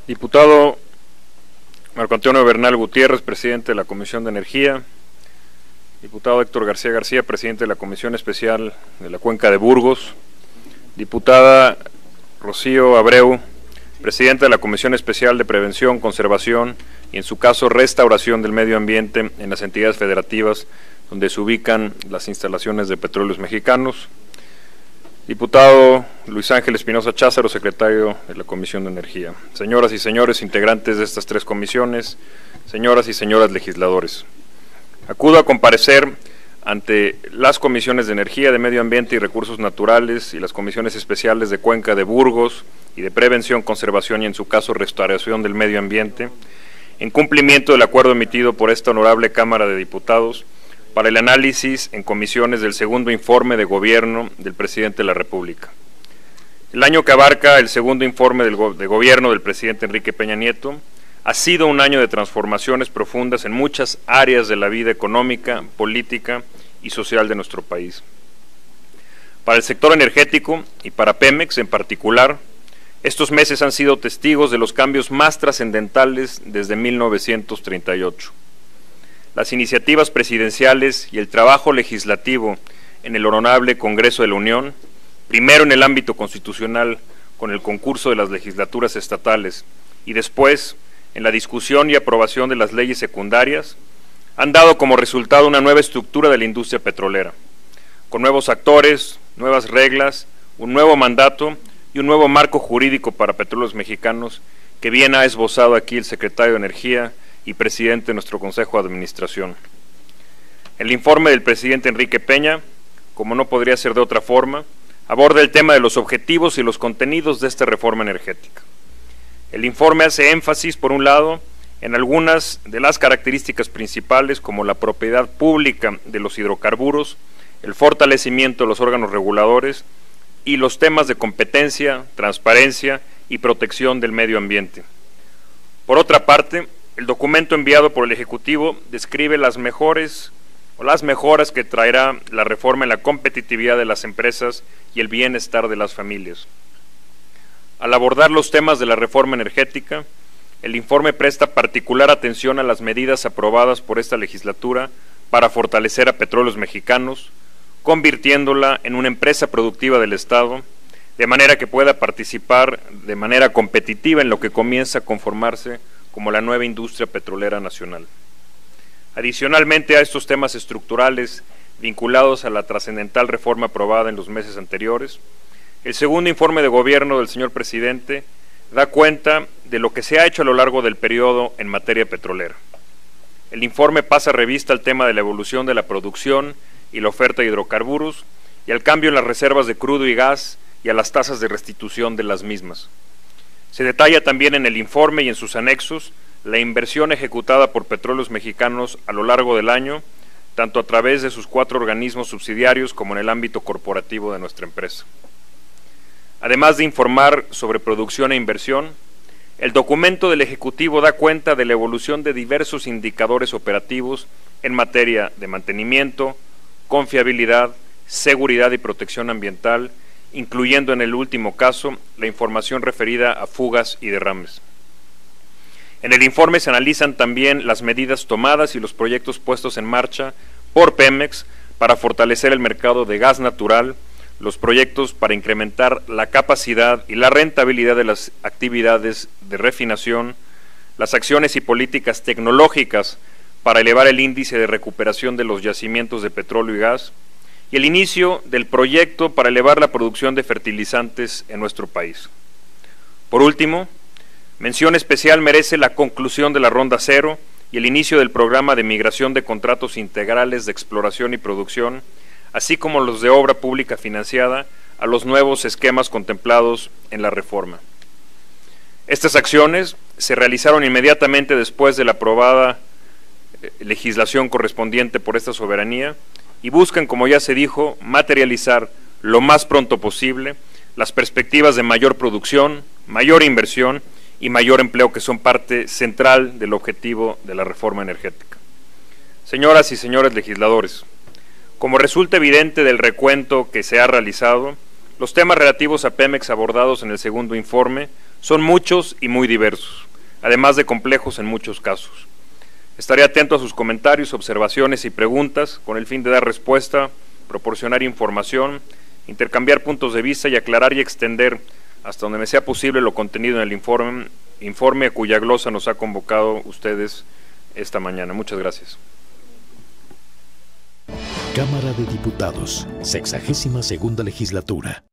Diputado Marco Antonio Bernal Gutiérrez, presidente de la Comisión de Energía. Diputado Héctor García García, presidente de la Comisión Especial de la Cuenca de Burgos. Diputada Rocío Abreu, presidenta de la Comisión Especial de Prevención, Conservación y, en su caso, Restauración del Medio Ambiente en las entidades federativas donde se ubican las instalaciones de Petróleos Mexicanos. Diputado Luis Ángel Espinosa Cházaro, secretario de la Comisión de Energía. Señoras y señores integrantes de estas tres comisiones, señoras y señores legisladores, acudo a comparecer ante las comisiones de Energía, de Medio Ambiente y Recursos Naturales y las comisiones especiales de Cuenca de Burgos y de Prevención, Conservación y, en su caso, Restauración del Medio Ambiente, en cumplimiento del acuerdo emitido por esta honorable Cámara de Diputados para el análisis en comisiones del segundo informe de gobierno del Presidente de la República. El año que abarca el segundo informe de gobierno del Presidente Enrique Peña Nieto ha sido un año de transformaciones profundas en muchas áreas de la vida económica, política y social de nuestro país. Para el sector energético y para Pemex en particular, estos meses han sido testigos de los cambios más trascendentales desde 1938. Las iniciativas presidenciales y el trabajo legislativo en el Honorable Congreso de la Unión, primero en el ámbito constitucional con el concurso de las legislaturas estatales y después en la discusión y aprobación de las leyes secundarias, han dado como resultado una nueva estructura de la industria petrolera, con nuevos actores, nuevas reglas, un nuevo mandato y un nuevo marco jurídico para Petróleos Mexicanos que bien ha esbozado aquí el secretario de Energía y presidente de nuestro Consejo de Administración. El informe del presidente Enrique Peña, como no podría ser de otra forma, aborda el tema de los objetivos y los contenidos de esta reforma energética. El informe hace énfasis, por un lado, en algunas de las características principales como la propiedad pública de los hidrocarburos, el fortalecimiento de los órganos reguladores y los temas de competencia, transparencia y protección del medio ambiente. Por otra parte, el documento enviado por el Ejecutivo describe las mejoras que traerá la reforma en la competitividad de las empresas y el bienestar de las familias. Al abordar los temas de la reforma energética, el informe presta particular atención a las medidas aprobadas por esta legislatura para fortalecer a Petróleos Mexicanos, convirtiéndola en una empresa productiva del Estado, de manera que pueda participar de manera competitiva en lo que comienza a conformarse como la nueva industria petrolera nacional. Adicionalmente a estos temas estructurales vinculados a la trascendental reforma aprobada en los meses anteriores, el segundo informe de gobierno del señor presidente da cuenta de lo que se ha hecho a lo largo del periodo en materia petrolera. El informe pasa revista al tema de la evolución de la producción y la oferta de hidrocarburos y al cambio en las reservas de crudo y gas y a las tasas de restitución de las mismas. Se detalla también en el informe y en sus anexos la inversión ejecutada por Petróleos Mexicanos a lo largo del año, tanto a través de sus 4 organismos subsidiarios como en el ámbito corporativo de nuestra empresa. Además de informar sobre producción e inversión, el documento del Ejecutivo da cuenta de la evolución de diversos indicadores operativos en materia de mantenimiento, confiabilidad, seguridad y protección ambiental, incluyendo en el último caso la información referida a fugas y derrames. En el informe se analizan también las medidas tomadas y los proyectos puestos en marcha por Pemex para fortalecer el mercado de gas natural, los proyectos para incrementar la capacidad y la rentabilidad de las actividades de refinación, las acciones y políticas tecnológicas para elevar el índice de recuperación de los yacimientos de petróleo y gas, y el inicio del proyecto para elevar la producción de fertilizantes en nuestro país. Por último, mención especial merece la conclusión de la Ronda Cero y el inicio del programa de migración de contratos integrales de exploración y producción, así como los de obra pública financiada, a los nuevos esquemas contemplados en la reforma. Estas acciones se realizaron inmediatamente después de la aprobada legislación correspondiente por esta soberanía y buscan, como ya se dijo, materializar lo más pronto posible las perspectivas de mayor producción, mayor inversión y mayor empleo, que son parte central del objetivo de la reforma energética. Señoras y señores legisladores, como resulta evidente del recuento que se ha realizado, los temas relativos a Pemex abordados en el segundo informe Son muchos y muy diversos, además de complejos en muchos casos. Estaré atento a sus comentarios, observaciones y preguntas con el fin de dar respuesta, proporcionar información, intercambiar puntos de vista y aclarar y extender hasta donde me sea posible lo contenido en el informe a cuya glosa nos ha convocado ustedes esta mañana. Muchas gracias. Cámara de Diputados, 62ª legislatura.